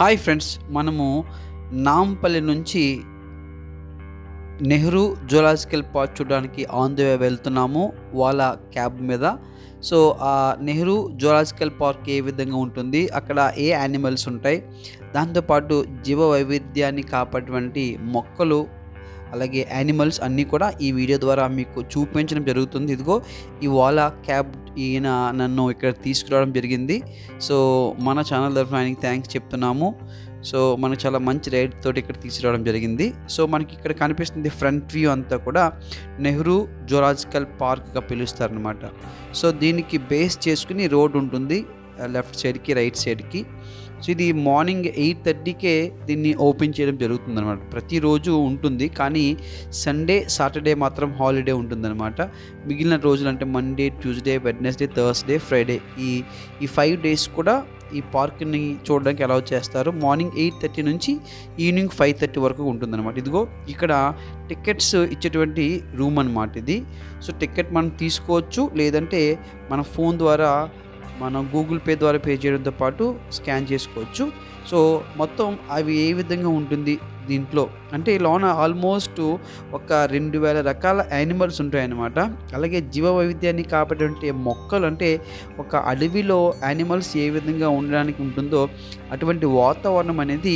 Hi friends, మనము నాంపల్లి నుంచి Nehru Zoological Park చూడడానికి ఆన్ ది వే వెళ్తున్నాము వాళ్ళ క్యాబ్ మీద. సో ఆ నెహ్రూ జూలాజికల్ పార్క్ ఏ విధంగా ఉంటుంది, అక్కడ ఏ యానిమల్స్ ఉంటాయి, దాంతోపాటు జీవ వైవిధ్యాన్ని కాపాడేటువంటి మొక్కలు అలాగే యానిమల్స్ అన్నీ కూడా ఈ వీడియో ద్వారా మీకు చూపించడం జరుగుతుంది. ఇదిగో ఈ ఓలా క్యాబ్ ఈయన నన్ను ఇక్కడ తీసుకురావడం జరిగింది. సో మన ఛానల్ తరఫున ఆయనకి థ్యాంక్స్ చెప్తున్నాము. సో మనకు చాలా మంచి రైడ్ తోటి ఇక్కడ తీసుకురావడం జరిగింది. సో మనకి ఇక్కడ కనిపిస్తుంది ఫ్రంట్ వ్యూ అంతా కూడా నెహ్రూ జూలాజికల్ పార్క్గా పిలుస్తారనమాట. సో దీనికి బేస్ చేసుకుని రోడ్ ఉంటుంది లెఫ్ట్ సైడ్కి రైట్ సైడ్కి. సో ఇది మార్నింగ్ 8:30కే దీన్ని ఓపెన్ చేయడం జరుగుతుంది అనమాట. ప్రతిరోజు ఉంటుంది, కానీ సండే సాటర్డే మాత్రం హాలిడే ఉంటుందన్నమాట. మిగిలిన రోజులు అంటే Monday, Tuesday, Wednesday, Thursday, Friday ఈ 5 డేస్ కూడా ఈ పార్క్ని చూడడానికి అలౌ చేస్తారు. మార్నింగ్ 8:30 నుంచి ఈవినింగ్ 5:30 వరకు ఉంటుందన్నమాట. ఇదిగో ఇక్కడ టికెట్స్ ఇచ్చేటువంటి రూమ్ అనమాట ఇది. సో టికెట్ మనం తీసుకోవచ్చు, లేదంటే మన ఫోన్ ద్వారా మనం గూగుల్ పే ద్వారా పే చేయడంతో పాటు స్కాన్ చేసుకోవచ్చు. సో మొత్తం అవి ఏ విధంగా ఉంటుంది దీంట్లో అంటే లోన ఆల్మోస్ట్ ఒక 2000 రకాల యానిమల్స్ ఉంటాయన్నమాట. అలాగే జీవ వైవిధ్యాన్ని కాపాడే మొక్కలు అంటే ఒక అడవిలో యానిమల్స్ ఏ విధంగా ఉండడానికి ఉంటుందో అటువంటి వాతావరణం అనేది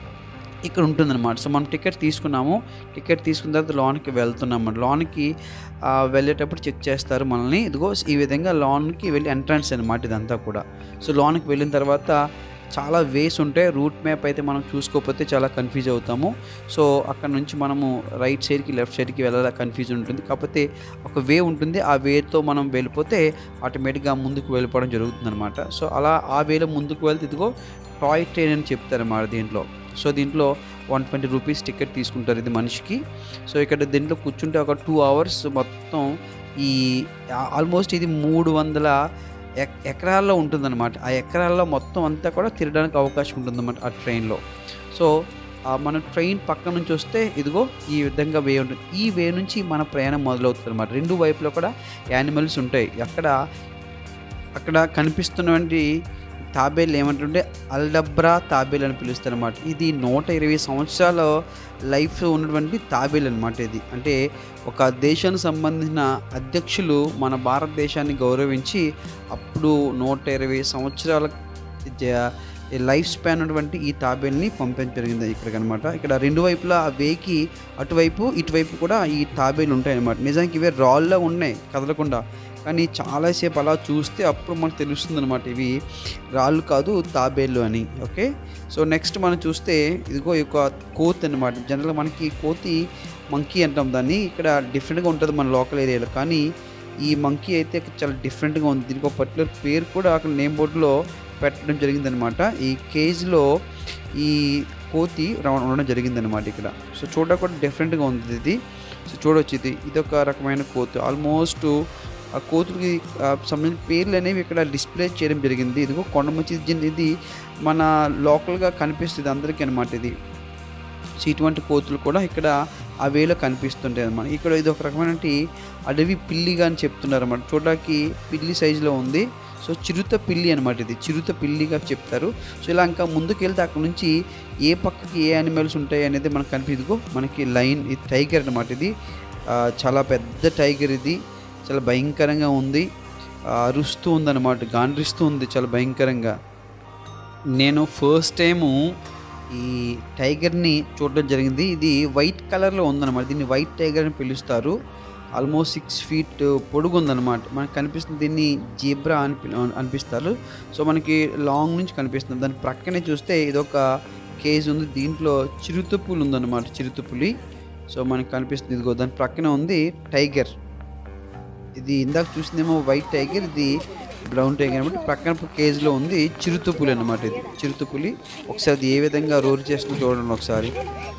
ఇక్కడ ఉంటుందన్నమాట. సో మనం టికెట్ తీసుకున్నాము, టికెట్ తీసుకున్న తర్వాత లోన్కి వెళ్తున్నాము. లోన్కి వెళ్ళేటప్పుడు చెక్ చేస్తారు మనల్ని. ఇదిగో ఈ విధంగా లోన్కి వెళ్ళి ఎంట్రన్స్ అనమాట ఇదంతా కూడా. సో లోన్కి వెళ్ళిన తర్వాత చాలా వేస్ ఉంటాయి. రూట్ మ్యాప్ అయితే మనం చూసుకోకపోతే చాలా కన్ఫ్యూజ్ అవుతాము. సో అక్కడ నుంచి మనము రైట్ సైడ్కి లెఫ్ట్ సైడ్కి వెళ్ళాలి, కన్ఫ్యూజ్ ఉంటుంది. కాకపోతే ఒక వే ఉంటుంది, ఆ వేతో మనం వెళ్ళిపోతే ఆటోమేటిక్గా ముందుకు వెళ్ళిపోవడం జరుగుతుంది అనమాట. సో అలా ఆ వేలో ముందుకు వెళ్తే ఇదిగో టాయ్ ట్రైన్ అని చెప్తారన్నమాట దీంట్లో. సో దీంట్లో 120 రూపీస్ టికెట్ తీసుకుంటారు ఇది మనిషికి. సో ఇక్కడ దీంట్లో కూర్చుంటే ఒక 2 అవర్స్ మొత్తం ఈ ఆల్మోస్ట్ ఇది 300 ఎకరాల్లో ఉంటుందన్నమాట. ఆ ఎకరాల్లో మొత్తం అంతా కూడా తిరగడానికి అవకాశం ఉంటుందన్నమాట ఆ ట్రైన్లో. సో మన ట్రైన్ పక్క నుంచి వస్తే ఇదిగో ఈ విధంగా వే ఉంటుంది. ఈ వే నుంచి మన ప్రయాణం మొదలవుతుంది అనమాట. 2 వైపులో కూడా యానిమల్స్ ఉంటాయి. అక్కడ కనిపిస్తున్నటువంటి తాబేలు ఏమంటుంటే అల్డబ్రా తాబేలు అని పిలుస్తారు అనమాట. ఇది 120 సంవత్సరాల లైఫ్ ఉన్నటువంటి తాబేలు అనమాట. ఇది అంటే ఒక దేశానికి సంబంధించిన అధ్యక్షులు మన భారతదేశాన్ని గౌరవించి అప్పుడు 120 సంవత్సరాల లైఫ్ స్పాన్ ఉన్నటువంటి ఈ తాబేల్ని పంపించడం జరిగింది ఇక్కడికి అనమాట. ఇక్కడ 2 వైపులా ఆ వేకి అటువైపు ఇటువైపు కూడా ఈ తాబేలు ఉంటాయి అనమాట. నిజానికి ఇవే రాళ్ళలో ఉన్నాయి కదలకుండా, కానీ చాలాసేపు అలా చూస్తే అప్పుడు మనకు తెలుస్తుంది అనమాట ఇవి రాళ్ళు కాదు తాబేళ్ళు అని. ఓకే, సో నెక్స్ట్ మనం చూస్తే ఇదిగో ఈ యొక్క కోతి అనమాట. జనరల్గా మనకి కోతి మంకీ అంటాం దాన్ని, ఇక్కడ డిఫరెంట్గా ఉంటుంది మన లోకల్ ఏరియాలో. కానీ ఈ మంకీ అయితే చాలా డిఫరెంట్గా ఉంది. దీనికి ఒక పర్టికులర్ పేరు కూడా అక్కడ నేమ్ బోర్డులో పెట్టడం జరిగిందనమాట. ఈ కేజ్లో ఈ కోతి ఉండడం జరిగిందనమాట ఇక్కడ. సో చూడడానికి కూడా డిఫరెంట్గా ఉంది ఇది. సో చూడవచ్చు, ఇది ఒక రకమైన కోతి. ఆల్మోస్ట్ ఆ కోతులకి సంబంధించిన పేర్లు అనేవి ఇక్కడ డిస్ప్లే చేయడం జరిగింది. ఇదిగో కొండముచ్చి ఇది మన లోకల్గా కనిపిస్తుంది అందరికీ అనమాట ఇది. సో ఇటువంటి కోతులు కూడా ఇక్కడ ఆ వేలో కనిపిస్తుంటాయి అనమాట. ఇక్కడ ఇది ఒక రకమైన అడవి పిల్లిగా అని చెప్తున్నారు అనమాట. చూడడానికి పిల్లి సైజులో ఉంది. సో చిరుత పిల్లి అనమాట, ఇది చిరుత పిల్లిగా చెప్తారు. సో ఇలా ఇంకా ముందుకు వెళ్తే అక్కడ నుంచి ఏ పక్కకి ఏ యానిమల్స్ ఉంటాయి అనేది మనకు కనిపిదిగో మనకి లైన్, ఇది టైగర్ అనమాట. ఇది చాలా పెద్ద టైగర్, ఇది చాలా భయంకరంగా ఉంది, అరుస్తూ ఉందన్నమాట, గాండ్రిస్తూ ఉంది చాలా భయంకరంగా. నేను ఫస్ట్ టైము ఈ టైగర్ని చూడడం జరిగింది. ఇది వైట్ కలర్లో ఉందన్నమాట. దీన్ని వైట్ టైగర్ అని పిలుస్తారు. ఆల్మోస్ట్ 6 ఫీట్ పొడుగు ఉందన్నమాట. మనకు కనిపిస్తుంది, దీన్ని జీబ్రా అనిపిస్తారు. సో మనకి లాంగ్ నుంచి కనిపిస్తుంది. దాని ప్రక్కనే చూస్తే ఇదొక కేజ్ ఉంది, దీంట్లో చిరుతపులి ఉందన్నమాట, చిరుతపులి. సో మనకి కనిపిస్తుంది ఇదిగో దాని ప్రక్కనే ఉంది టైగర్. ఇది ఇందాక చూసిందేమో వైట్ టైగర్, ఇది బ్రౌన్ టైగర్ అనమాట. ప్రక్కన కేజ్లో ఉంది చిరుతపులి అనమాట. ఇది చిరుతపులి. ఒకసారి అది ఏ విధంగా రోర్ చేస్తుందో చూడండి ఒకసారి.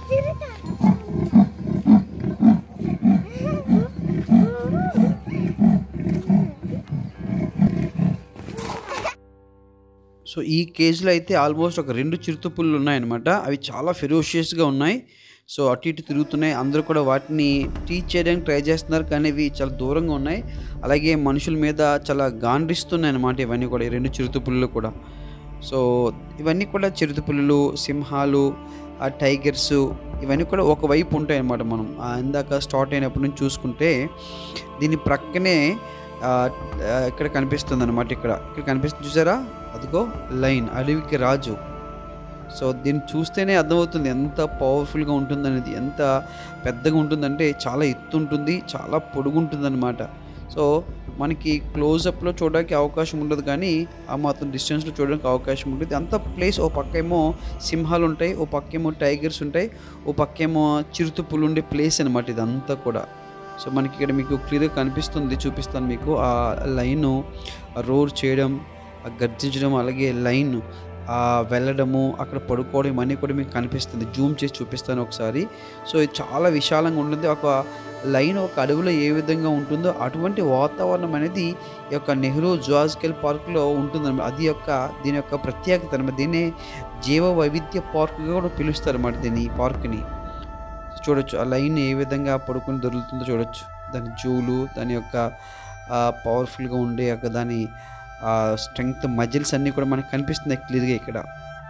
సో ఈ కేజ్లో అయితే ఆల్మోస్ట్ ఒక 2 చిరుతపుళ్ళు ఉన్నాయన్నమాట. అవి చాలా ఫెరోషియస్గా ఉన్నాయి. సో అటు ఇటు తిరుగుతున్నాయి. అందరూ కూడా వాటిని టీచ్ చేయడానికి ట్రై చేస్తున్నారు, కానీ ఇవి చాలా దూరంగా ఉన్నాయి. అలాగే మనుషుల మీద చాలా గాండ్రిస్తున్నాయి అన్నమాట ఇవన్నీ కూడా, ఈ 2 చిరుతపుళ్ళు కూడా. సో ఇవన్నీ కూడా చిరుతపులులు, సింహాలు, టైగర్సు ఇవన్నీ కూడా ఒకవైపు ఉంటాయన్నమాట. మనం ఇందాక స్టార్ట్ అయినప్పటి నుంచి చూసుకుంటే దీని ప్రక్కనే ఇక్కడ కనిపిస్తుందన్నమాట. ఇక్కడ కనిపిస్తుంది చూసారా, అదిగో లైన్, అడవికి రాజు. సో దీన్ని చూస్తేనే అర్థమవుతుంది ఎంత పవర్ఫుల్గా ఉంటుందనేది, ఎంత పెద్దగా ఉంటుందంటే చాలా ఎత్తు ఉంటుంది, చాలా పొడుగు ఉంటుందన్నమాట. సో మనకి క్లోజప్లో చూడడానికి అవకాశం ఉండదు, కానీ ఆ మాత్రం డిస్టెన్స్లో చూడడానికి అవకాశం ఉంటుంది. అంత ప్లేస్, ఓ పక్కేమో సింహాలు ఉంటాయి, ఓ పక్కేమో టైగర్స్ ఉంటాయి, ఓ పక్కేమో చిరుతపులు ఉండే ప్లేస్ అనమాట ఇదంతా కూడా. సో మనకి ఇక్కడ మీకు క్లియర్గా కనిపిస్తుంది, చూపిస్తాను మీకు. ఆ లైను రోర్ చేయడం, గర్జించడం, అలాగే లైన్ వెళ్ళడము, అక్కడ పడుకోవడం, ఇవన్నీ కూడా మీకు కనిపిస్తుంది. జూమ్ చేసి చూపిస్తాను ఒకసారి. సో ఇది చాలా విశాలంగా ఉంటుంది. ఒక లైన్ ఒక అడవిలో ఏ విధంగా ఉంటుందో అటువంటి వాతావరణం అనేది ఈ యొక్క నెహ్రూ జువాలజికల్ పార్క్లో ఉంటుందన్నమాట. అది దీని యొక్క ప్రత్యేకత అనమాట. దీన్ని జీవ వైవిధ్య పార్క్గా కూడా పిలుస్తారు అన్నమాట ఈ పార్క్ని. చూడొచ్చు ఆ లైన్ ఏ విధంగా పడుకొని దొరుకుతుందో చూడొచ్చు. దాని జూలు, దాని యొక్క పవర్ఫుల్గా ఉండే దాని స్ట్రెంగ్త్, మజిల్స్ అన్నీ కూడా మనకు కనిపిస్తున్నాయి క్లియర్గా ఇక్కడ.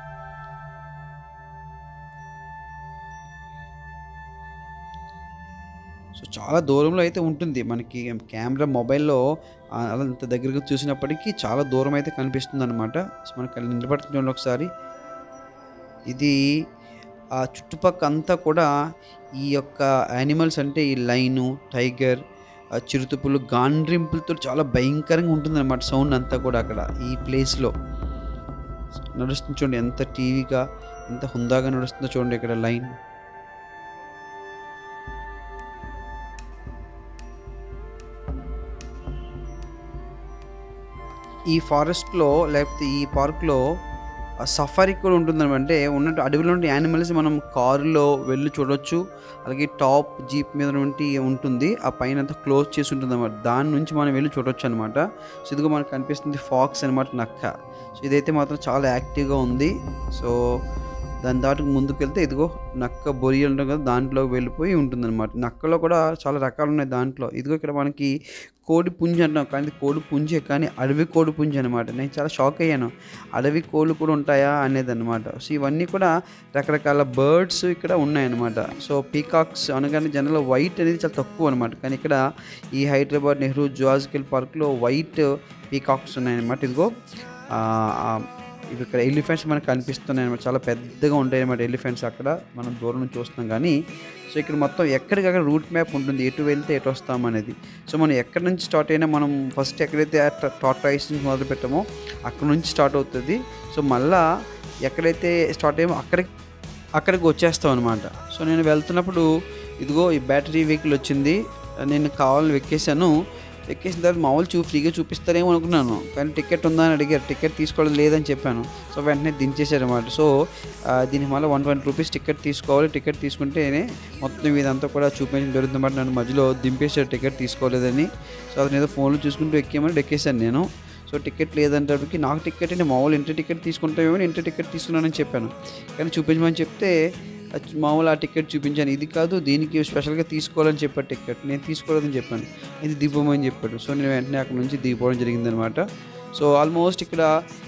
సో చాలా దూరంలో అయితే ఉంటుంది మనకి. కెమెరా మొబైల్లో అంత దగ్గరగా చూసినప్పటికీ చాలా దూరం అయితే కనిపిస్తుంది అనమాట. సో మనకి నిలబడుతుంది చూడండి ఒకసారి. ఇది ఆ చుట్టుపక్క అంతా కూడా ఈ యొక్క యానిమల్స్ అంటే ఈ లైను, టైగర్, చిరుతపులు గాండ్రింపులతో చాలా భయంకరంగా ఉంటుందన్నమాట సౌండ్ అంతా కూడా అక్కడ ఈ ప్లేస్లో. నడుస్తుంది చూడండి ఎంత టీవీగా, ఎంత హుందాగా నడుస్తుందో చూడండి ఇక్కడ లైన్. ఈ ఫారెస్ట్లో లేకపోతే ఈ పార్క్లో సఫారీ కూడా ఉంటుందన్నమాట. అంటే ఉన్నట్టు అడవిలో ఉండే యానిమల్స్ మనం కారులో వెళ్ళి చూడవచ్చు. అలాగే టాప్ జీప్ మీద ఉంటుంది, ఆ పైన అంతా క్లోజ్ చేసి ఉంటుంది అనమాట. దాని నుంచి మనం వెళ్ళి చూడవచ్చు అనమాట. సో ఇదిగో మనకు కనిపిస్తుంది ఫాక్స్ అనమాట, నక్క. సో ఇదైతే మాత్రం చాలా యాక్టివ్గా ఉంది. సో దాని దాటుకు ముందుకు వెళ్తే ఇదిగో నక్క బొరియలు ఉంటుంది కదా, దాంట్లో వెళ్ళిపోయి ఉంటుందన్నమాట. నక్కలో కూడా చాలా రకాలు ఉన్నాయి దాంట్లో. ఇదిగో ఇక్కడ మనకి కోడి పుంజి అంటాం, కానీ కోడి పుంజే, కానీ అడవి కోడి పుంజి అనమాట. నేను చాలా షాక్ అయ్యాను, అడవి కోళ్ళు కూడా ఉంటాయా అనేది అనమాట. సో ఇవన్నీ కూడా రకరకాల బర్డ్స్ ఇక్కడ ఉన్నాయన్నమాట. సో పీకాక్స్ అనగానే జనరల్గా వైట్ అనేది చాలా తక్కువ అనమాట, కానీ ఇక్కడ ఈ హైదరాబాద్ నెహ్రూ జువాలజికల్ పార్క్లో వైట్ పీకాక్స్ ఉన్నాయన్నమాట. ఇదిగో ఇవి ఇక్కడ ఎలిఫెంట్స్ మనకు కనిపిస్తున్నాయి అనమాట. చాలా పెద్దగా ఉంటాయి అన్నమాట ఎలిఫెంట్స్, అక్కడ మనం దూరం నుంచి చూస్తున్నాం. కానీ సో ఇక్కడ మొత్తం ఎక్కడికక్కడ రూట్ మ్యాప్ ఉంటుంది, ఎటు వెళ్తే ఎటు వస్తాం అనేది. సో మనం ఎక్కడి నుంచి స్టార్ట్ అయినా, మనం ఫస్ట్ ఎక్కడైతే టార్టాయిస్ నుంచి మొదలు పెట్టామో అక్కడ నుంచి స్టార్ట్ అవుతుంది. సో మళ్ళీ ఎక్కడైతే స్టార్ట్ అయ్యామో అక్కడికి వచ్చేస్తాం అనమాట. సో నేను వెళ్తున్నప్పుడు ఇదిగో ఈ బ్యాటరీ వెహికల్ వచ్చింది, నేను కావాలని ఎక్కేసాను. ఎక్కేసిన తర్వాత మామూలు ఫ్రీగా చూపిస్తారేమో అనుకున్నాను, కానీ టికెట్ ఉందా అని అడిగారు. టికెట్ తీసుకోవడం లేదని చెప్పాను. సో వెంటనే దించేశారన్నమాట. సో దీనికి మళ్ళీ 120 రూపీస్ టికెట్ తీసుకోవాలి. టికెట్ తీసుకుంటేనే మొత్తం ఇదంతా కూడా చూపించడం జరుగుతుందన్నమాట. నన్ను మధ్యలో దింపేశారు టికెట్ తీసుకోలేదని. సో అతను ఏదో ఫోన్లో చూసుకుంటూ ఎక్కేసాను నేను. సో టికెట్ లేదంటే నాకు టికెట్ అంటే మామూలు ఎంట్రీ టికెట్ తీసుకుంటామేమో, ఎంట్రీ టికెట్ తీసుకున్నానని చెప్పాను. కానీ చూపించమని చెప్తే మామూలు ఆ టికెట్ చూపించాను. ఇది కాదు, దీనికి స్పెషల్గా తీసుకోవాలని చెప్పాడు టికెట్. నేను తీసుకోలేదని చెప్పాను, ఇది దిగిపోమని చెప్పాడు. సో నేను వెంటనే అక్కడ నుంచి దిగిపోవడం జరిగిందనమాట. సో ఆల్మోస్ట్ ఇక్కడ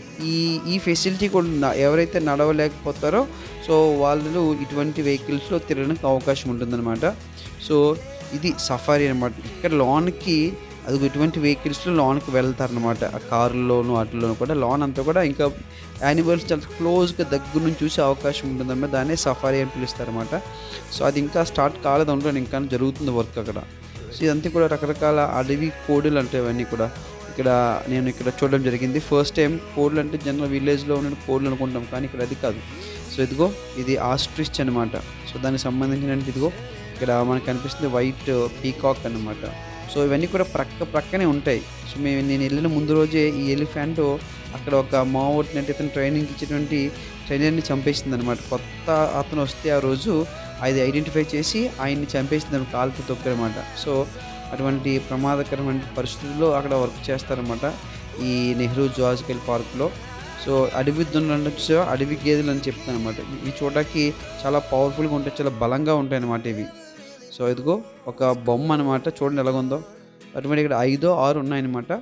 ఈ ఫెసిలిటీ కూడా ఉందా, ఎవరైతే నడవలేకపోతారో సో వాళ్ళు ఇటువంటి వెహికల్స్లో తిరగడానికి అవకాశం ఉంటుందన్నమాట. సో ఇది సఫారీ అనమాట. ఇక్కడ లోన్కి అది ఇటువంటి వెహికల్స్లో లోన్కి వెళ్తారనమాట. ఆ కారులోను వాటిల్లోనూ కూడా లోన్ అంతా కూడా ఇంకా యానిమల్స్ చాలా క్లోజ్గా దగ్గర నుంచి చూసే అవకాశం ఉంటుందన్నమాట. దాన్నే సఫారీ అని పిలుస్తారన్నమాట. సో అది ఇంకా స్టార్ట్ కాలేదు, ఉంటుంది, ఇంకా జరుగుతుంది వర్క్ అక్కడ. సో ఇదంతా కూడా రకరకాల అడవి కోడులు అంటే ఇవన్నీ కూడా నేను ఇక్కడ చూడడం జరిగింది. ఫస్ట్ టైం కోళ్ళు అంటే జనరల్ విలేజ్లో ఉన్న కోళ్ళు అనుకుంటాం, కానీ ఇక్కడ అది కాదు. సో ఇదిగో ఇది ఆస్ట్రిచ్ అనమాట. సో దానికి సంబంధించిన ఇదిగో ఇక్కడ మనకు కనిపిస్తుంది వైట్ పీకాక్ అనమాట. సో ఇవన్నీ కూడా ప్రక్కనే ఉంటాయి. సో నేను వెళ్ళిన ముందు రోజే ఈ ఎలిఫెంట్ అక్కడ ఒక మావోట్ ఇతను ట్రైనింగ్ ఇచ్చేటువంటి ట్రైనర్ని చంపేసింది అనమాట. కొత్త అతను వస్తే ఆ రోజు అది ఐడెంటిఫై చేసి ఆయన్ని చంపేసింది, కాలుతో తొక్కనమాట. సో అటువంటి ప్రమాదకరమైన పరిస్థితుల్లో అక్కడ వర్క్ చేస్తారనమాట ఈ నెహ్రూ జువాలజికల్ పార్క్లో. సో అడవి దున్నలు అడవి గేదెలు అని చెప్తాను అనమాట. ఇవి చూడడానికి చాలా పవర్ఫుల్గా ఉంటాయి, చాలా బలంగా ఉంటాయి అన్నమాట ఇవి. సో ఇదిగో ఒక బొమ్మ అనమాట, చూడండి ఎలాగుందో. అటువంటి ఇక్కడ 5 or 6 ఉన్నాయన్నమాట.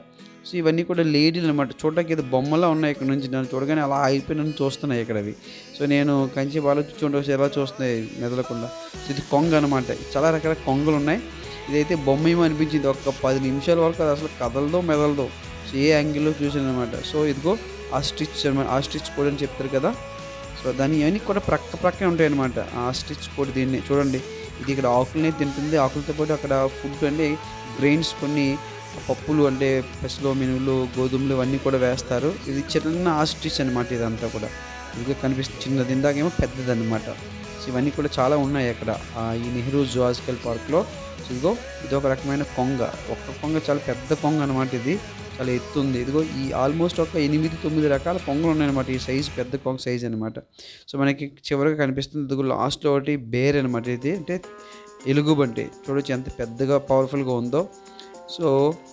సో ఇవన్నీ కూడా లేడీలు అనమాట. చూడడానికి ఏదో బొమ్మలా ఉన్నాయి ఇక్కడ నుంచి. నన్ను చూడగానే అలా అయిపోయి నన్ను చూస్తున్నాయి ఇక్కడ అవి. సో నేను కంచి ఆలోచించుకుంటూ ఎలా చూస్తున్నాయి మెదలకుండా. సో ఇది కొంగ అనమాట. చాలా రకాల కొంగలు ఉన్నాయి. ఇదైతే బొమ్మ ఏమో అనిపించింది. ఒక 10 నిమిషాల వరకు అది అసలు కదలదో మెదలదో. సో ఏ యాంగిల్లో చూసాను అనమాట. సో ఇదిగో ఆ స్టిచ్ అనమాట. ఆ స్టిచ్ కోడ్ అని చెప్తారు కదా. సో దాని ఇవన్నీ కూడా ప్రక్కనే ఉంటాయి అనమాట. ఆ స్టిచ్ కోడ్ దీన్ని చూడండి. ఇది ఇక్కడ ఆకులనే తింటుంది. ఆకులతో పాటు అక్కడ ఫుడ్ అంటే గ్రెయిన్స్ కొన్ని పప్పులు అంటే పెసలు, మినువులు, గోధుమలు ఇవన్నీ కూడా వేస్తారు. ఇది చిన్న ఆస్ట్రిచ్ అనమాట. ఇదంతా కూడా ఇదిగో కనిపిస్తుంది. చిన్నది, ఇందాకేమో పెద్దది అనమాట. సో ఇవన్నీ కూడా చాలా ఉన్నాయి అక్కడ ఈ నెహ్రూ జువాలజికల్ పార్క్లో. సో ఇదిగో ఇది ఒక రకమైన కొంగ. ఒక్క కొంగ చాలా పెద్ద కొంగ అనమాట. ఇది చాలా ఎత్తు ఉంది. ఇదిగో ఈ ఆల్మోస్ట్ ఒక 8-9 రకాల కొంగలు ఉన్నాయన్నమాట. ఈ సైజు పెద్ద కొంగ సైజ్ అనమాట. సో మనకి చివరిగా కనిపిస్తుంది ఇదిగో లాస్ట్లో ఒకటి బేర్ అనమాట. ఇది అంటే ఎలుగుబంటి. చూడొచ్చు ఎంత పెద్దగా పవర్ఫుల్గా ఉందో. సో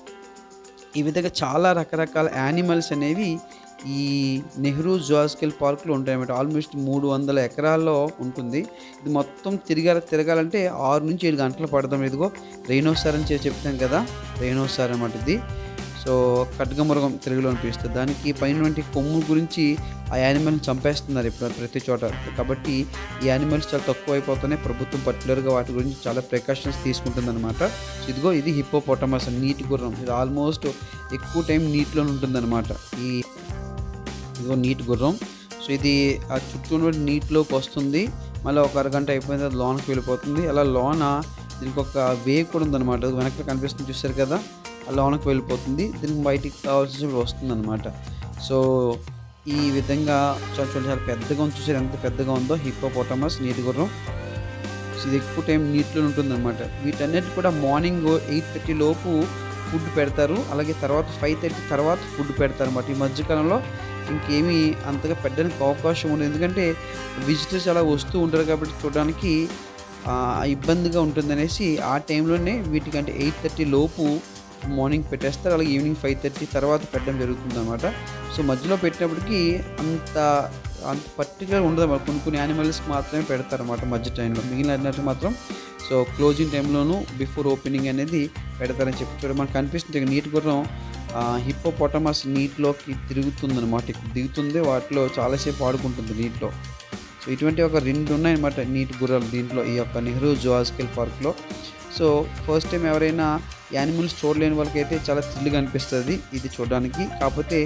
ఈ విధంగా చాలా రకరకాల యానిమల్స్ అనేవి ఈ నెహ్రూ జువాలజికల్ పార్క్లో ఉంటాయన్నమాట. ఆల్మోస్ట్ 300 ఎకరాల్లో ఉంటుంది. ఇది మొత్తం తిరగాలంటే 6 నుంచి 7 గంటలు పడతాం. ఇదిగో రైనోసార్ అని చెప్తాం కదా, రైనోసార్ అన్నమాట ఇది. సో ఖడ్గమృగం తెలుగులో అనిపిస్తుంది. దానికి పైన కొమ్ము గురించి ఆ యానిమల్ని చంపేస్తున్నారు ఇప్పుడు ప్రతి చోట. కాబట్టి ఈ యానిమల్స్ చాలా తక్కువ అయిపోతున్నాయి. ప్రభుత్వం పర్టికులర్గా వాటి గురించి చాలా ప్రికాషన్స్ తీసుకుంటుంది అనమాట. సో ఇదిగో ఇది హిప్పోపోటమస్, నీటి గుర్రం. ఇది ఆల్మోస్ట్ ఎక్కువ టైం నీటిలో ఉంటుందన్నమాట. ఇదిగో నీటి గుర్రం. సో ఇది ఆ చుట్టూ నీటిలోకి వస్తుంది. మళ్ళీ ఒక అరగంట అయిపోయిన తర్వాత లోనకి వెళ్ళిపోతుంది. అలా లోన దీనికి ఒక వే కూడా ఉందన్నమాట. వెనక్కి కనిపిస్తుంది చూసారు కదా, ఆ లోనకి వెళ్ళిపోతుంది. దీనికి బయటికి కావాల్సినప్పుడు వస్తుంది అనమాట. సో ఈ విధంగా చాలా పెద్దగా ఉంది. చూసారు ఎంత పెద్దగా ఉందో హిప్పోపోటమస్, నీటి గుర్రం. సో ఇది ఎక్కువ టైం నీటిలో ఉంటుందన్నమాట. వీటన్నిటి కూడా మార్నింగ్ 8:30 లోపు ఫుడ్ పెడతారు. అలాగే తర్వాత 5:30 తర్వాత ఫుడ్ పెడతారు అన్నమాట. ఈ మధ్యకాలంలో ఇంకేమీ అంతగా పెట్టడానికి అవకాశం ఉండదు. ఎందుకంటే విజిటర్స్ అలా వస్తూ ఉంటారు కాబట్టి చూడడానికి ఇబ్బందిగా ఉంటుందనేసి ఆ టైంలోనే వీటికంటే 8:30 లోపు మార్నింగ్ పెట్టేస్తారు. అలాగే ఈవినింగ్ 5:30 తర్వాత పెట్టడం జరుగుతుంది అనమాట. సో మధ్యలో పెట్టినప్పటికీ అంత పర్టికులర్ ఉండదు అన్నమాట. కొన్ని యానిమల్స్కి మాత్రమే పెడతారు అన్నమాట మధ్య టైంలో. మిగిలిన మాత్రం సో క్లోజింగ్ టైంలోనూ బిఫోర్ ఓపెనింగ్ అనేది పెడతారని చెప్పి చూడండి. మనకు కనిపిస్తుంది నీటి గుర్రం హిప్పోపోటమస్ నీటిలోకి తిరుగుతుందన్నమాట. ఇక్కడ దిగుతుంది, వాటిలో చాలాసేపు ఆడుకుంటుంది నీటిలో. సో ఇటువంటి ఒక 2 ఉన్నాయన్నమాట నీటి గుర్రాలు దీంట్లో ఈ యొక్క నెహ్రూ జువాలజికల్ పార్క్లో. సో ఫస్ట్ టైం ఎవరైనా యానిమల్స్ చూడలేని వాళ్ళకైతే చాలా థ్రిల్గా అనిపిస్తుంది ఇది చూడడానికి. కాకపోతే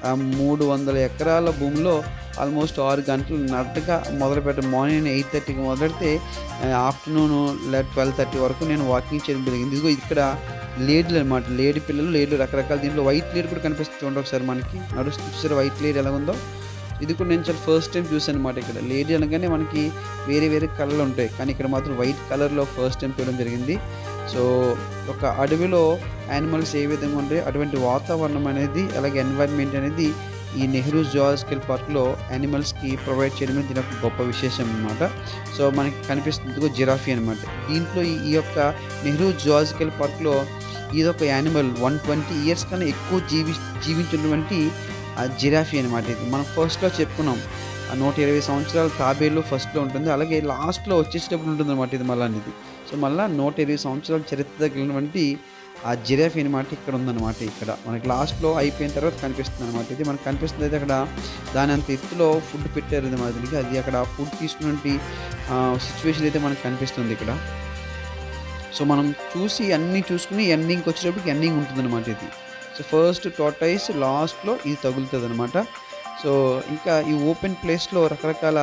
300 ఎకరాల భూమిలో ఆల్మోస్ట్ 6 గంటలు నడకగా మొదలుపెట్టాను. మార్నింగ్ 8:30కి మొదలెడితే ఆఫ్టర్నూన్ 12:30 వరకు నేను వాకింగ్ చేయడం జరిగింది. ఇదిగో ఇక్కడ లేడీలు అనమాట. లేడీ పిల్లలు, లేడీలు రకరకాల. దీంట్లో వైట్ లేడీ కూడా కనిపిస్తుంది చూడండి ఒకసారి. మనకి నడుస్తూ చూసారు వైట్ లేడీ ఎలా ఉందో. ఇది కూడా నేను చాలా ఫస్ట్ టైం చూసాను అనమాట. ఇక్కడ లేడీ అనగానే మనకి వేరే కలర్లు ఉంటాయి, కానీ ఇక్కడ మాత్రం వైట్ కలర్లో ఫస్ట్ టైం చూడడం జరిగింది. సో ఒక అడవిలో యానిమల్స్ ఏ విధంగా ఉంటాయి, అటువంటి వాతావరణం అనేది అలాగే ఎన్వైర్న్మెంట్ అనేది ఈ నెహ్రూ జువాలజికల్ పార్క్లో యానిమల్స్కి ప్రొవైడ్ చేయడమే దీని ఒక గొప్ప విశేషం అనమాట. సో మనకి కనిపిస్తుంది జిరాఫీ అనమాట. దీంట్లో ఈ యొక్క నెహ్రూ జువాలజికల్ పార్క్లో ఇదొక యానిమల్ 120 ఇయర్స్ కన్నా ఎక్కువ జీవించినటువంటి జిరాఫీ అనమాట. ఇది మనం ఫస్ట్లో చెప్పుకున్నాం 120 సంవత్సరాల తాబేలు ఫస్ట్లో ఉంటుంది, అలాగే లాస్ట్లో వచ్చేసేటప్పుడు ఉంటుంది అనమాట ఇది మళ్ళీ అనేది. సో మళ్ళీ 120 సంవత్సరాల చరిత్ర కలిగినటువంటి ఆ జిరాఫీ అనమాట ఇక్కడ ఉందన్నమాట. ఇక్కడ మనకి లాస్ట్లో అయిపోయిన తర్వాత కనిపిస్తుంది అనమాట. ఇది మనకు కనిపిస్తుంది అయితే అక్కడ దాని అంత ఎత్తులో ఫుడ్ పెట్టారు అనమాట దీనికి. అది అక్కడ ఫుడ్ తీసుకున్నటువంటి సిచ్యువేషన్ అయితే మనకు కనిపిస్తుంది ఇక్కడ. సో మనం అన్నీ చూసుకుని ఎండింగ్కి వచ్చేటప్పటికి ఎండింగ్ ఉంటుందన్నమాట ఇది. సో ఫస్ట్ టార్టాయిస్, లాస్ట్లో ఇది తగులుతుంది అనమాట. సో ఇంకా ఈ ఓపెన్ ప్లేస్లో రకరకాల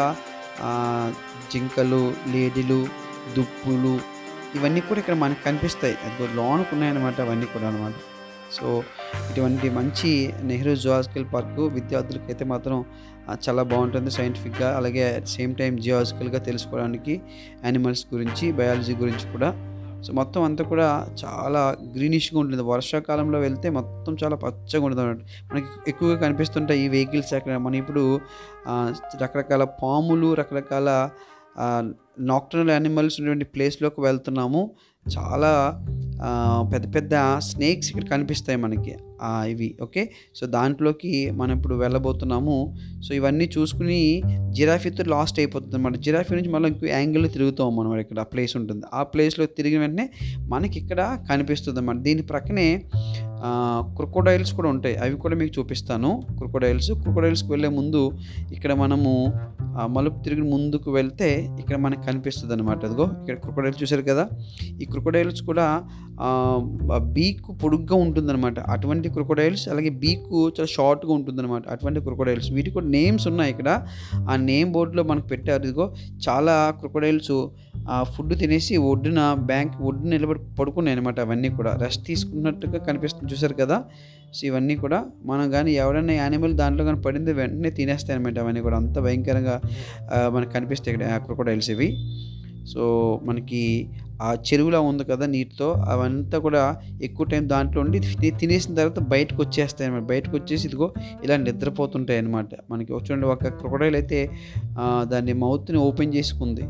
జింకలు, లేడీలు, దుప్పులు ఇవన్నీ కూడా ఇక్కడ మనకు కనిపిస్తాయి. అది లోనుకు ఉన్నాయన్నమాట అవన్నీ కూడా అనమాట. సో ఇటువంటి మంచి నెహ్రూ జువాలజికల్ పార్కు విద్యార్థులకి అయితే మాత్రం చాలా బాగుంటుంది సైంటిఫిక్గా, అలాగే అట్ సేమ్ టైం జియాలజికల్గా తెలుసుకోవడానికి యానిమల్స్ గురించి, బయాలజీ గురించి కూడా. సో మొత్తం అంతా కూడా చాలా గ్రీనిష్గా ఉంటుంది. వర్షాకాలంలో వెళ్తే మొత్తం చాలా పచ్చగా ఉంటుంది అన్నమాట. మనకి ఎక్కువగా కనిపిస్తుంటాయి ఈ వెహికల్స్. అక్కడ మనం ఇప్పుడు రకరకాల పాములు, రకరకాల నాక్టర్నల్ యానిమల్స్ ఉన్నటువంటి ప్లేస్లోకి వెళ్తున్నాము. చాలా పెద్ద పెద్ద స్నేక్స్ ఇక్కడ కనిపిస్తాయి మనకి ఇవి. ఓకే, సో దాంట్లోకి మనం ఇప్పుడు వెళ్ళబోతున్నాము. సో ఇవన్నీ చూసుకుని జిరాఫీతో లాస్ట్ అయిపోతుంది అన్నమాట. జిరాఫీ నుంచి మళ్ళీ ఇంకో యాంగిల్లో తిరుగుతాం మనం. ఇక్కడ ప్లేస్ ఉంటుంది, ఆ ప్లేస్లో తిరిగిన వెంటనే మనకి ఇక్కడ కనిపిస్తుంది అన్నమాట. దీని ప్రక్కనే క్రొకోడైల్స్ కూడా ఉంటాయి. అవి కూడా మీకు చూపిస్తాను. క్రొకోడైల్స్‌కి వెళ్ళే ముందు ఇక్కడ మనము మలుపు తిరిగి ముందుకు వెళ్తే ఇక్కడ మనకు కనిపిస్తదనమాట. అదిగో ఇక్కడ క్రొకోడైల్స్ చూసారు కదా! ఈ క్రొకోడైల్స్ కూడా బీక్ పొడుగ్గా ఉంటుందనమాట. అటువంటి క్రొకోడైల్స్, అలాగే బీకు చాలా షార్ట్‌గా ఉంటుందనమాట. అటువంటి క్రొకోడైల్స్ వీటికి కూడా నేమ్స్ ఉన్నాయి ఇక్కడ. ఆ నేమ్ బోర్డ్‌లో మనకు పెట్టారు. ఇదిగో చాలా క్రొకోడైల్స్ ఫుడ్ తినేసి ఒడ్డున నిలబడి పడుకున్నాయనమాట. అవన్నీ కూడా రెస్ట్ తీసుకున్నట్టుగా కనిపిస్తుంది చూసారు కదా! సో ఇవన్నీ కూడా మనం గానీ ఎవరైనా యానిమల్ దాంట్లో గానీ పడింది వెంటనే తినేస్తాయనమాట. అవన్నీ కూడా అంత భయంకరంగా మనకు కనిపిస్తాయి ఇక్కడ క్రొకోడైల్స్ ఇవి. సో మనకి ఆ చెరువులా ఉంది కదా నీటితో, అవంతా కూడా ఎక్కువ టైం దాంట్లో ఉండి తినేసిన తర్వాత బయటకొచ్చేస్తాయనమాట. బయటకొచ్చేసి ఇదిగో ఇలా నిద్రపోతుంటాయనమాట. మనకి చూడండి ఒక క్రొకోడైల్ అయితే దాని మౌత్‌ని ఓపెన్ చేసుకుంది.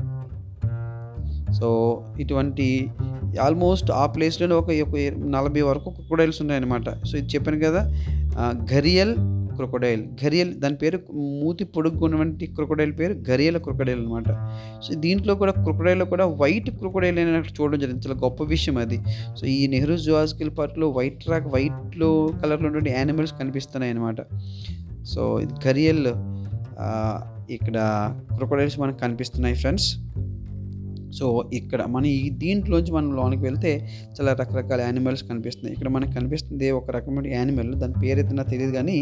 సో ఇటువంటి ఆల్మోస్ట్ ఆ ప్లేస్‌లోనే ఒక 40 వరకు క్రొకోడైల్స్ ఉన్నాయన్నమాట. సో ఇది చెప్పాను కదా! ఘరియల్ క్రొకోడైల్. దాని పేరు మూతి పొడుగ్గా ఉన్నటువంటి క్రొకోడైల్ పేరు ఘరియల్ క్రొకోడైల్ అనమాట. సో దీంట్లో కూడా క్రొకోడైల్‌లో కూడా వైట్ క్రొకోడైల్ అనేది చూడడం జరిగింది. చాలా గొప్ప విషయం అది. సో ఈ నెహ్రూ జువాలజికల్ పార్క్‌లో వైట్‌లో కలర్‌లో ఉన్నటువంటి యానిమల్స్ కనిపిస్తున్నాయన్నమాట. సో ఇది ఘరియల్ ఇక్కడ క్రొకోడైల్స్ మనకు కనిపిస్తున్నాయి ఫ్రెండ్స్. సో ఇక్కడ దీంట్లోంచి మనం లోనికి వెళ్తే చాలా రకరకాల యానిమల్స్ కనిపిస్తున్నాయి. ఇక్కడ మనకు కనిపిస్తుంది ఒక రకమైన యానిమల్, దాని పేరైతే నాకు తెలియదు కానీ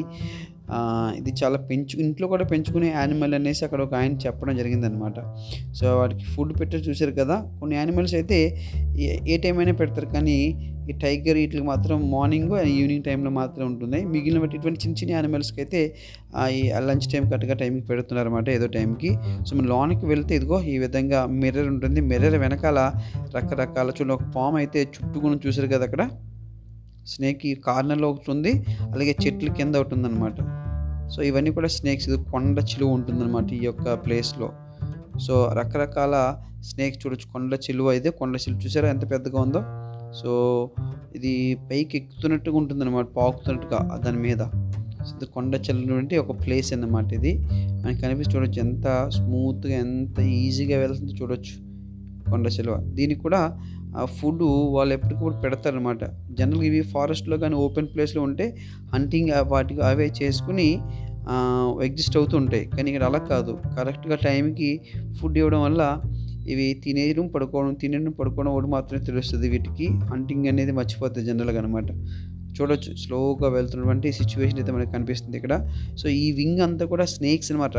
ఇది చాలా ఇంట్లో కూడా పెంచుకునే యానిమల్ అనేసి అక్కడ ఒక ఆయన చెప్పడం జరిగిందనమాట. సో వాటికి ఫుడ్ పెట్టారు చూసారు కదా! కొన్ని యానిమల్స్ అయితే ఏ టైం అయినా పెడతారు, కానీ ఈ టైగర్ వీటికి మాత్రం మార్నింగ్ అండ్ ఈవినింగ్ టైంలో మాత్రం ఉంటుంది. మిగిలిన ఇటువంటి చిన్న యానిమల్స్కి అయితే ఈ లంచ్ టైం కరెక్ట్గా టైంకి పెడుతున్నారన్నమాట, ఏదో టైంకి. సో మనం లోనికి వెళ్తే ఇదిగో ఈ విధంగా మిర్రర్ ఉంటుంది. మిర్రర్ వెనకాల రకరకాల చూడండి, ఒక పాము అయితే చుట్టుకుని చూసారు కదా! అక్కడ స్నేక్ ఈ కార్నర్లో ఒకటి ఉంది, అలాగే చెట్ల కింద ఒకటి ఉందన్నమాట. సో ఇవన్నీ కూడా స్నేక్స్. ఇది కొండ చిలువ ఉంటుందన్నమాట ఈ యొక్క ప్లేస్లో. సో రకరకాల స్నేక్స్ చూడొచ్చు. కొండ చిలువ చూసారా ఎంత పెద్దగా ఉందో. సో ఇది పైకి ఎక్కుతున్నట్టుగా ఉంటుందన్నమాట, పాకుతున్నట్టుగా దాని మీద. కొండ చిలువ అంటే ఒక ప్లేస్ అన్నమాట ఇది. మనకి కనిపిస్తే చూడొచ్చు ఎంత స్మూత్గా, ఎంత ఈజీగా వెళ్తుందో చూడొచ్చు కొండ చిలువ. దీనికి కూడా ఫుడ్ వాళ్ళు ఎప్పటికప్పుడు పెడతారనమాట. జనరల్గా ఇవి ఫారెస్ట్లో కానీ ఓపెన్ ప్లేస్లో ఉంటే హంటింగ్ వాటికి అవే చేసుకుని ఎగ్జిస్ట్ అవుతూ ఉంటాయి. కానీ ఇక్కడ అలా కాదు, కరెక్ట్గా టైంకి ఫుడ్ ఇవ్వడం వల్ల ఇవి తినడం పడుకోవడం ఒకటి మాత్రమే తెలుస్తుంది. వీటికి హంటింగ్ అనేది మర్చిపోతాయి జనరల్గా అనమాట. చూడొచ్చు స్లోగా వెళ్తున్నటువంటి సిచ్యువేషన్ అయితే మనకు కనిపిస్తుంది ఇక్కడ. సో ఈ వింగ్ అంతా కూడా స్నేక్స్ అనమాట.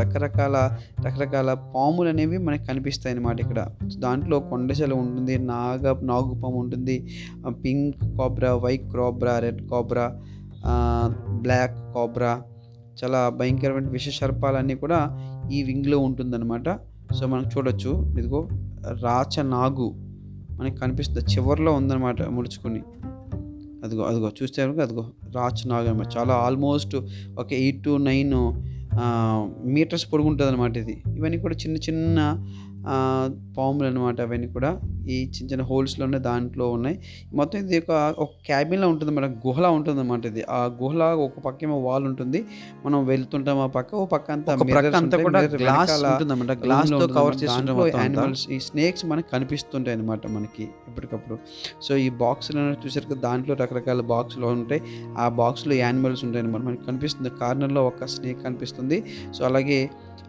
రకరకాల పాములు అనేవి మనకు కనిపిస్తాయి అన్నమాట ఇక్కడ. దాంట్లో కొండచెల ఉంటుంది, నాగుపాము ఉంటుంది, pink cobra, white cobra, red cobra, black cobra, చాలా భయంకరమైన విష సర్పాలన్నీ కూడా ఈ వింగ్లో ఉంటుందన్నమాట. సో మనం చూడొచ్చు ఇదిగో రాచ నాగు మనకి కనిపిస్తుంది, చివర్లో ఉందన్నమాట ముడుచుకొని. అదిగో చూస్తే అదిగో రాచ్ నాగ్ అనమాట. చాలా ఆల్మోస్ట్ ఒక 8 to 9 మీటర్స్ పొడుగుంటుంది అనమాట ఇది. ఇవన్నీ కూడా చిన్న పాములు అనమాట. అవన్నీ కూడా ఈ చిన్న హోల్స్లోనే దాంట్లో ఉన్నాయి. మొత్తం ఇది ఒక క్యాబిన్లా ఉంటుంది, మన గుహలా ఉంటుంది అనమాట ఇది. ఆ గుహలా ఒక పక్క ఏమో వాల్ ఉంటుంది, మనం వెళ్తుంటాం ఆ పక్క, ఓ పక్క అంతా కూడా గ్లాస్ ఉంటుందన్నమాట. గ్లాస్తో కవర్ చేసిన యానిమల్స్, ఈ స్నేక్స్ మనకి కనిపిస్తుంటాయి అనమాట మనకి ఎప్పటికప్పుడు. సో ఈ బాక్స్లో చూసారు కదా, దాంట్లో రకరకాల బాక్స్లో ఉంటాయి. ఆ బాక్స్లో యానిమల్స్ ఉంటాయి అనమాట. మనకి కనిపిస్తుంది కార్నర్లో ఒక స్నేక్ కనిపిస్తుంది. సో అలాగే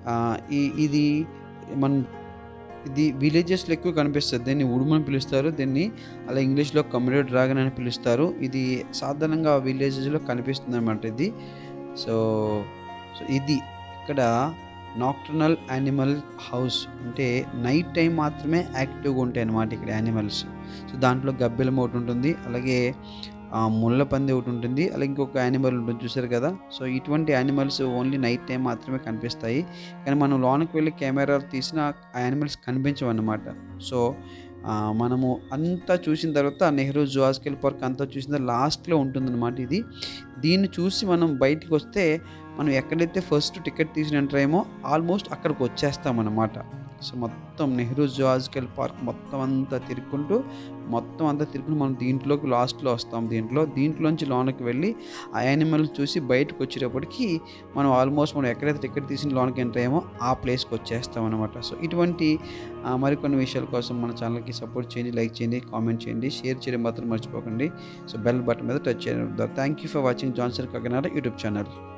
ఇది విలేజెస్లో ఎక్కువ కనిపిస్తుంది. దీన్ని ఉడుమని పిలుస్తారు, దీన్ని అలా ఇంగ్లీష్లో కమ్యూనిటీ డ్రాగన్ అని పిలుస్తారు. ఇది సాధారణంగా విలేజెస్లో కనిపిస్తుంది అనమాట ఇది. సో ఇది ఇక్కడ నాక్టర్నల్ యానిమల్ హౌస్, అంటే నైట్ టైం మాత్రమే యాక్టివ్గా ఉంటాయి అన్నమాట ఇక్కడ యానిమల్స్. సో దాంట్లో గబ్బెలం ఒకటి ఉంటుంది, అలాగే ముళ్ళ పంది ఒకటి ఉంటుంది, అలాగే ఇంకొక యానిమల్ ఉంటుంది చూసారు కదా. సో ఇటువంటి యానిమల్స్ ఓన్లీ నైట్ టైం మాత్రమే కనిపిస్తాయి, కానీ మనం లోనికి వెళ్ళి కెమెరాలు తీసిన ఆ యానిమల్స్ కనిపించవన్నమాట. సో మనము అంతా చూసిన తర్వాత నెహ్రూ జువాలజికల్ పార్క్ అంతా చూసిన లాస్ట్లో ఉంటుందన్నమాట ఇది. దీన్ని చూసి మనం బయటికి వస్తే మనం ఎక్కడైతే ఫస్ట్ టికెట్ తీసిన ఎంటర్ అయ్యామో ఆల్మోస్ట్ అక్కడికి వచ్చేస్తామన్నమాట. సో మొత్తం నెహ్రూ జువాలజికల్ పార్క్ మొత్తం అంతా తిరుక్కుంటూ మనం దీంట్లోకి లాస్ట్‌లో వస్తాం. దీంట్లోంచి లోనకి వెళ్ళి ఆ యానిమల్ చూసి బయటకు వచ్చేటప్పటికి మనం ఎక్కడైతే టికెట్ తీసి లోనకి ఎంటర్ అయ్యామో ఆ ప్లేస్‌కి వచ్చేస్తామనమాట. సో ఇటువంటి మరికొన్ని విషయాల కోసం మన ఛానల్‌కి సపోర్ట్ చేయండి, లైక్ చేయండి, కామెంట్ చేయండి, షేర్ చేయడం మాత్రం మర్చిపోకండి. సో బెల్ బటన్ మీద టచ్ చేయడం. Thank you for watching Johnson Kakinada YouTube channel.